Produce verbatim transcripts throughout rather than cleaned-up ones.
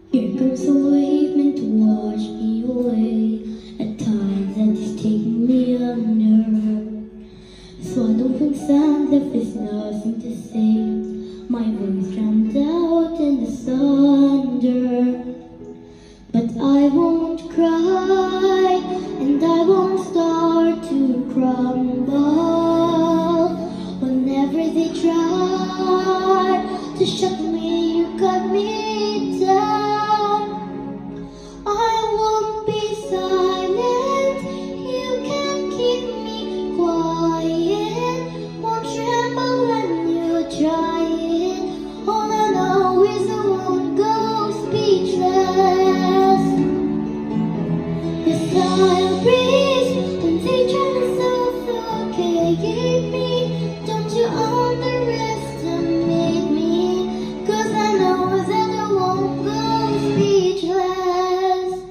Here comes a wave meant to wash me away. At times that is taking me under. Swallowing sand left with nothing to say. My voice drowned out in the thunder. But I won't cry, and I won't start to crumble. Whenever they try to shut me, you cut me down. I won't be silent, you can't keep me quiet. Won't tremble when you try it. All I know is I won't go speechless. Yes, I'll breathe when they try to suffocate me. Don't you underestimate me, 'cause I know that I won't go speechless.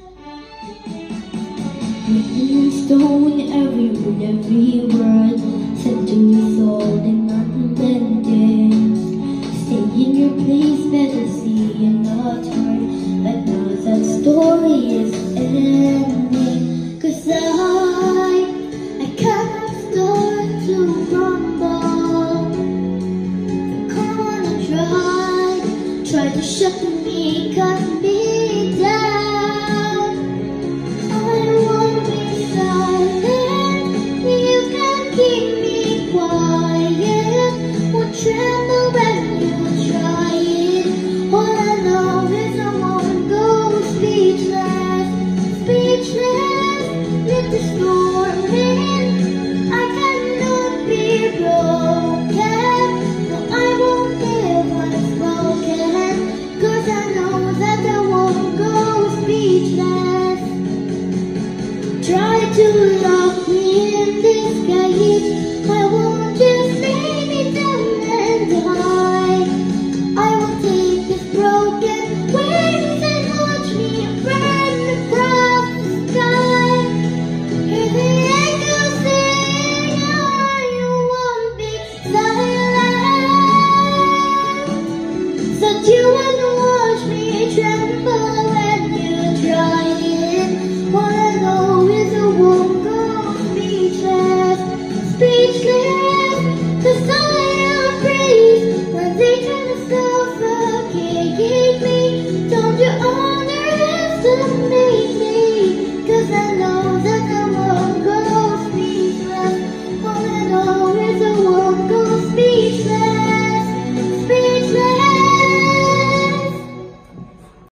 Written in stone, every word, every word said to us all in unbending. Stay in your place, better see and not heard. But now that story is ending. 'Cause I, I cannot start to crumble. Come on and try, try to shut me, cut me down. I won't be silent, you can't keep me quiet. Won't tremble when you try it. All I know is I won't go speechless, speechless. Let the storm in, I cannot be broken. No, I won't give what is spoken, 'cause I know that I won't go speechless. Try to lock me in this cage, I won't just lay me down and die. I will take this broken wings and watch me burn across the sky. Hear the echoes sing, you won't be silent. So you won't watch me tremble